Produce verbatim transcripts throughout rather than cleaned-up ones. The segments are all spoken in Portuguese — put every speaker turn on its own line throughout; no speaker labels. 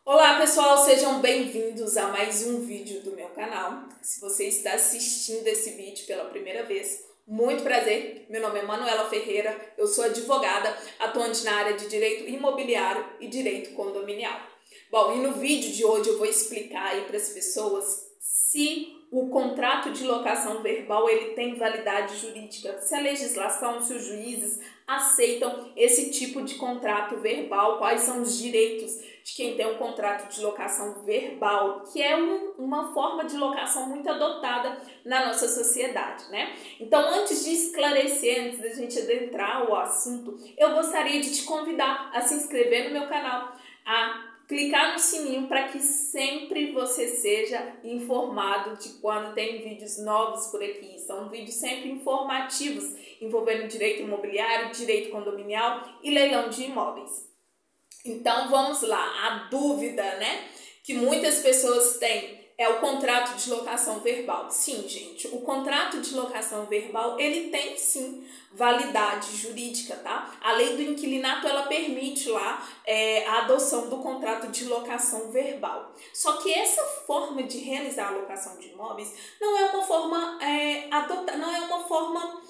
Olá pessoal, sejam bem-vindos a mais um vídeo do meu canal. Se você está assistindo esse vídeo pela primeira vez, muito prazer, meu nome é Manuela Ferreira, eu sou advogada, atuante na área de direito imobiliário e direito condominial. Bom, e no vídeo de hoje eu vou explicar aí para as pessoas se o contrato de locação verbal ele tem validade jurídica, se a legislação, se os juízes aceitam esse tipo de contrato verbal, quais são os direitos de quem tem um contrato de locação verbal, que é um, uma forma de locação muito adotada na nossa sociedade, né? Então, antes de esclarecer, antes da gente adentrar o assunto, eu gostaria de te convidar a se inscrever no meu canal, a clicar no sininho para que sempre você seja informado de quando tem vídeos novos por aqui. São vídeos sempre informativos envolvendo direito imobiliário, direito condominial e leilão de imóveis. Então vamos lá, a dúvida, né, que muitas pessoas têm é o contrato de locação verbal. Sim, gente, o contrato de locação verbal, ele tem sim validade jurídica, tá? A lei do inquilinato, ela permite lá é, a adoção do contrato de locação verbal. Só que essa forma de realizar a locação de imóveis não é uma forma, é, adota, não é uma forma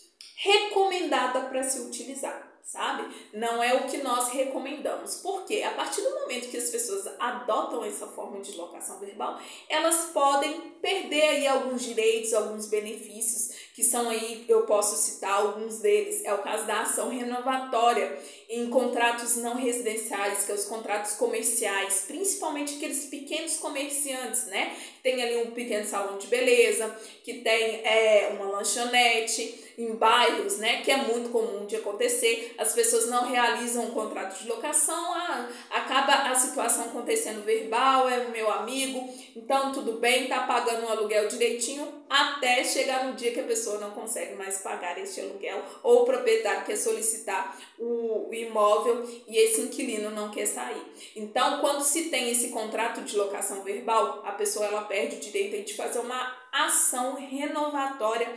recomendada para se utilizar, sabe? Não é o que nós recomendamos. Porque a partir do momento que as pessoas adotam essa forma de locação verbal, elas podem perder aí alguns direitos, alguns benefícios, que são aí, eu posso citar alguns deles. É o caso da ação renovatória em contratos não residenciais, que é os contratos comerciais, principalmente aqueles pequenos comerciantes, né? Tem ali um pequeno salão de beleza, que tem é, uma lanchonete, em bairros, né, que é muito comum de acontecer, as pessoas não realizam um contrato de locação, ah, acaba a situação acontecendo verbal, é o meu amigo, então tudo bem, tá pagando um aluguel direitinho, até chegar no dia que a pessoa não consegue mais pagar este aluguel, ou o proprietário quer solicitar o, o imóvel e esse inquilino não quer sair. Então, quando se tem esse contrato de locação verbal, a pessoa ela perde o direito de fazer uma ação renovatória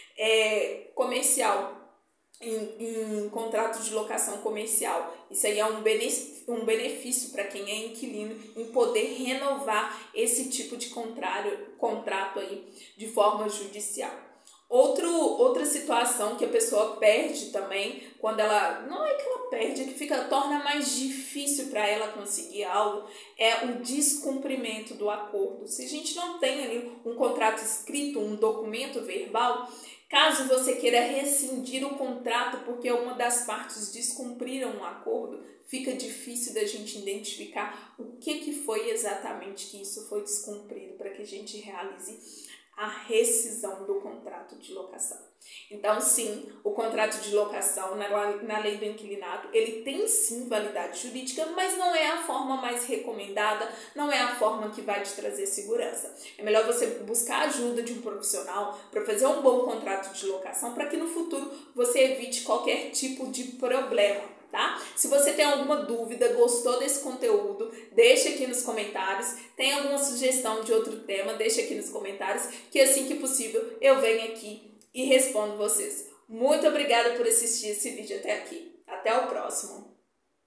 É, comercial, em, em contrato de locação comercial. Isso aí é um benefício, um benefício para quem é inquilino em poder renovar esse tipo de contrário, contrato aí de forma judicial. Outro, outra situação que a pessoa perde também, quando ela, não é que ela perde, é que fica, torna mais difícil para ela conseguir algo, é o descumprimento do acordo. Se a gente não tem ali um contrato escrito, um documento verbal, caso você queira rescindir o contrato porque uma das partes descumpriram um acordo, fica difícil da gente identificar o que, que foi exatamente que isso foi descumprido para que a gente realize a rescisão do contrato de locação. Então, sim, o contrato de locação na, na lei do inquilinato, ele tem sim validade jurídica, mas não é a forma mais recomendada, não é a forma que vai te trazer segurança. É melhor você buscar a ajuda de um profissional para fazer um bom contrato de locação, para que no futuro você evite qualquer tipo de problema. Tá? Se você tem alguma dúvida, gostou desse conteúdo, deixa aqui nos comentários. Tem alguma sugestão de outro tema, deixa aqui nos comentários, que assim que possível eu venho aqui e respondo vocês. Muito obrigada por assistir esse vídeo até aqui. Até o próximo.